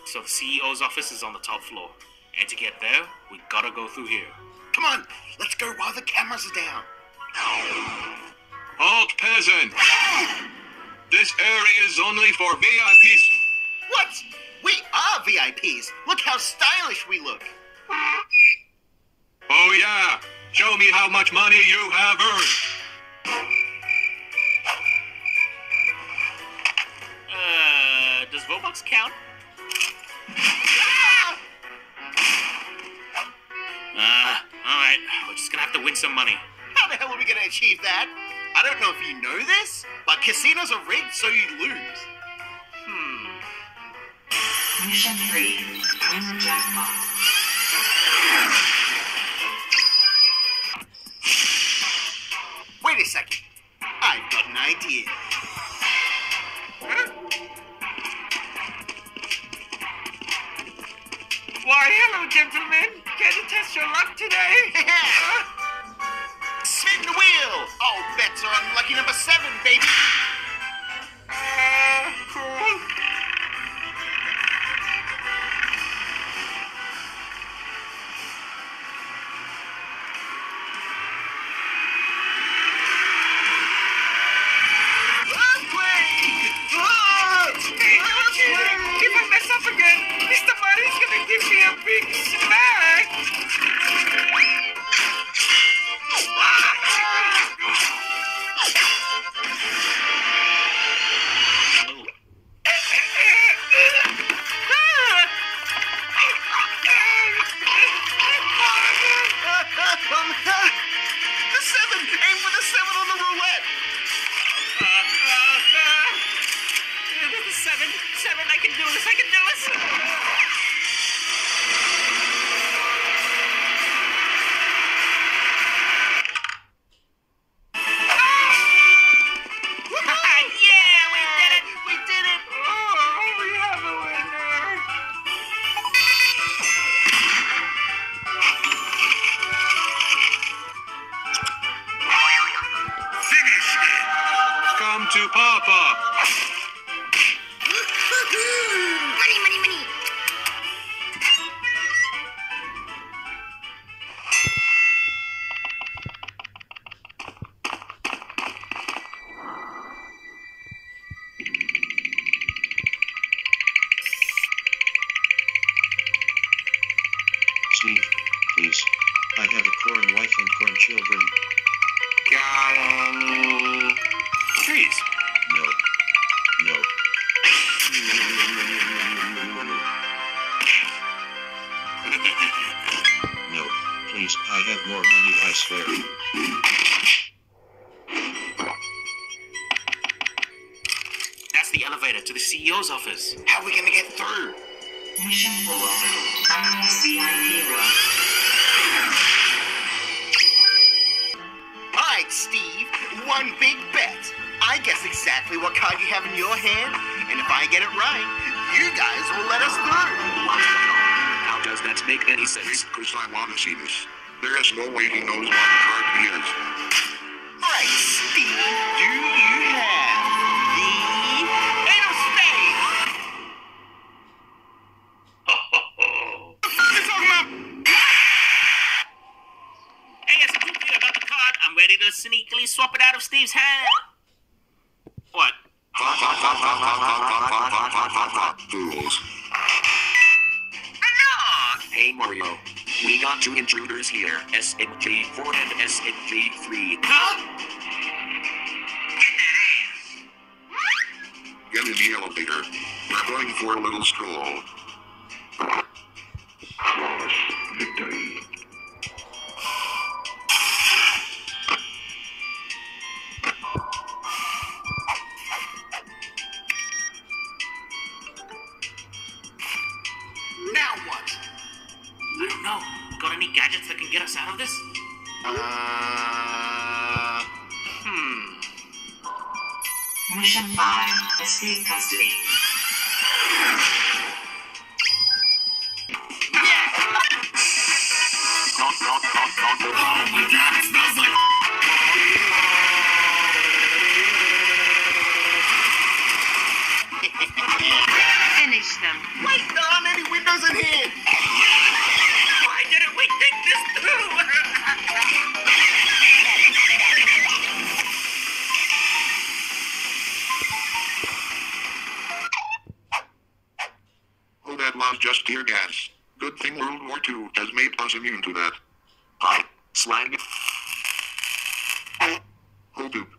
So the CEO's office is on the top floor. And to get there, we gotta go through here. Come on, let's go while the cameras are down. Halt, peasant! This area is only for V.I.Ps. What? We are V.I.Ps. Look how stylish we look. Oh yeah, show me how much money you have earned. Does Robux count? Alright, we're just gonna have to win some money. How the hell are we gonna achieve that? I don't know if you know this, but casinos are rigged so you lose. Mission 3, win jackpot. Wait a second. I've got an idea. Why, hello, gentlemen. Can you test your luck today? Spin the wheel! All bets are on lucky number 7, baby! Cool. If I mess up again, Mr. Marty's gonna give me a big smack! The 7! Aim for the 7 on the roulette! Seven, I can do this, I can do this! Yeah, we did it! We did it! Oh, we have a winner! Finish it! Come to Papa! Money, money, money! Steve, please. I have a corn wife and corn children. Trees. No. No. No, please, I have more money, I swear. That's the elevator to the CEO's office. How are we gonna get through? Mission 4, unlock V.I.P room. Alright, Steve. One big bet. I guess exactly what card you have in your hand, and if I get it right, you guys will let us through. How does that make any sense? Because I want to see this. There is no way he knows what card he is. Alright, Steve. Do you have the 8 of spades? Hey, as a computer about the card, I'm ready to sneakily swap it out of Steve's hand. What? Fools. Hey Mario, we got two intruders here, SMG4 and SMG3. Huh? Get in the elevator. We're going for a little stroll. Victory. Now what? I don't know. Got any gadgets that can get us out of this? Mission 5, escape custody. Oh my god, it smells like... Finish them. Wait on Goes in here. Why didn't we think this through? Oh, that was just tear gas. Good thing World War II has made us immune to that. Hi, slang. Oh, poop.